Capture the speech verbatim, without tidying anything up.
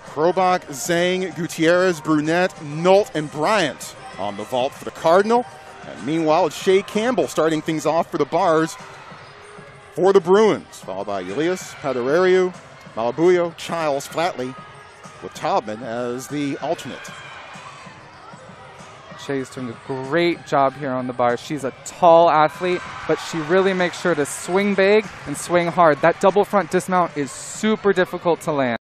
Krobach, Zhang, Gutierrez, Brunette, Nault, and Bryant on the vault for the Cardinal. And meanwhile, it's Chae Campbell starting things off for the bars for the Bruins, followed by Elias, Paderariu, Malabuyo, Childs, Flatley, with Taubman as the alternate. Chae's doing a great job here on the bars. She's a tall athlete, but she really makes sure to swing big and swing hard. That double front dismount is super difficult to land.